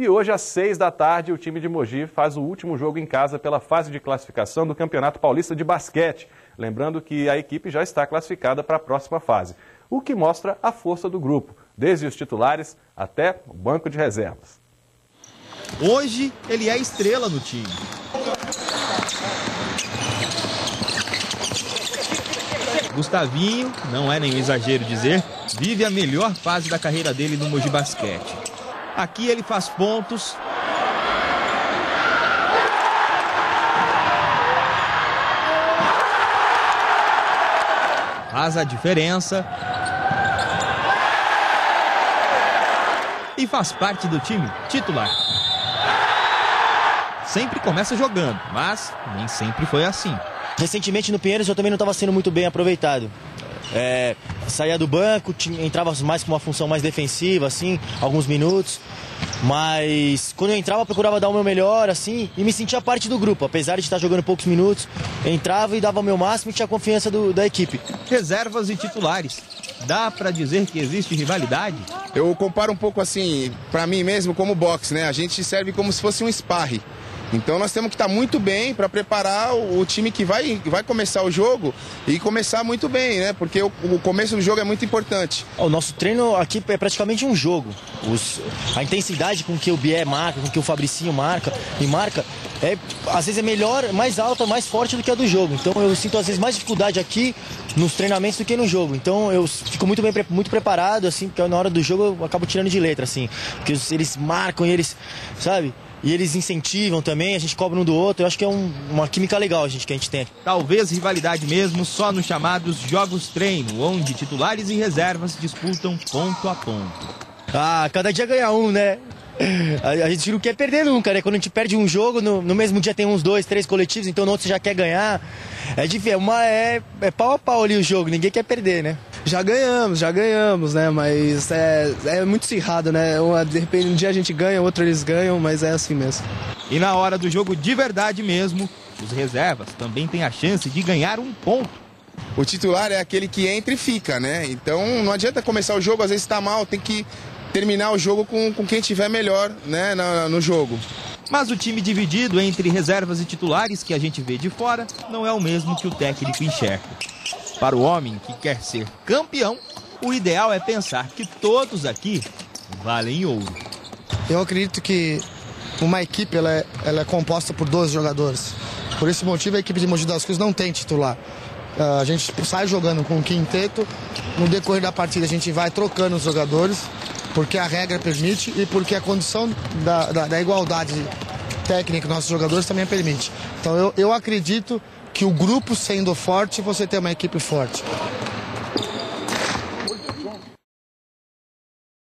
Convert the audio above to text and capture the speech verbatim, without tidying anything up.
E hoje, às seis da tarde, o time de Mogi faz o último jogo em casa pela fase de classificação do Campeonato Paulista de Basquete. Lembrando que a equipe já está classificada para a próxima fase, o que mostra a força do grupo, desde os titulares até o banco de reservas. Hoje, ele é estrela no time. Gustavinho, não é nenhum exagero dizer, vive a melhor fase da carreira dele no Mogi Basquete. Aqui ele faz pontos, faz a diferença e faz parte do time titular. Sempre começa jogando, mas nem sempre foi assim. Recentemente no Pinheiros eu também não estava sendo muito bem aproveitado. É, saía do banco, tinha, entrava mais com uma função mais defensiva, assim, alguns minutos. Mas quando eu entrava, eu procurava dar o meu melhor, assim, e me sentia parte do grupo. Apesar de estar jogando poucos minutos, entrava e dava o meu máximo e tinha confiança do, da equipe. Reservas e titulares. Dá pra dizer que existe rivalidade? Eu comparo um pouco assim, pra mim mesmo, como boxe, né? A gente serve como se fosse um sparring. Então nós temos que estar muito bem para preparar o time que vai, vai começar o jogo e começar muito bem, né? Porque o, o começo do jogo é muito importante. O nosso treino aqui é praticamente um jogo. Os, a intensidade com que o Bié marca, com que o Fabricinho marca e marca, é, às vezes é melhor, mais alta, mais forte do que a do jogo. Então eu sinto às vezes mais dificuldade aqui nos treinamentos do que no jogo. Então eu fico muito bem, muito preparado, assim, porque na hora do jogo eu acabo tirando de letra, assim. Porque eles marcam e eles, sabe? E eles incentivam também, a gente cobra um do outro. Eu acho que é um, uma química legal a gente, que a gente tem. Talvez rivalidade mesmo só nos chamados jogos treino, onde titulares e reservas disputam ponto a ponto. Ah, cada dia ganha um, né? A, a gente não quer perder nunca, né? Quando a gente perde um jogo, no, no mesmo dia tem uns dois, três coletivos, então no outro você já quer ganhar. É difícil, uma, é, é pau a pau ali o jogo, ninguém quer perder, né? Já ganhamos, já ganhamos, né? Mas é, é muito acirrado, né? De repente um dia a gente ganha, outro eles ganham, mas é assim mesmo. E na hora do jogo de verdade mesmo, os reservas também têm a chance de ganhar um ponto. O titular é aquele que entra e fica, né? Então não adianta começar o jogo, às vezes tá mal, tem que terminar o jogo com, com quem tiver melhor, né, no, no jogo. Mas o time dividido entre reservas e titulares que a gente vê de fora não é o mesmo que o técnico enxerga. Para o homem que quer ser campeão, o ideal é pensar que todos aqui valem ouro. Eu acredito que uma equipe ela é, ela é composta por doze jogadores. Por esse motivo a equipe de Mogi das Cruzes não tem titular. Uh, a gente sai jogando com um quinteto, no decorrer da partida a gente vai trocando os jogadores, porque a regra permite e porque a condição da, da, da igualdade técnica dos nossos jogadores também permite. Então eu, eu acredito que o grupo sendo forte, você tem uma equipe forte.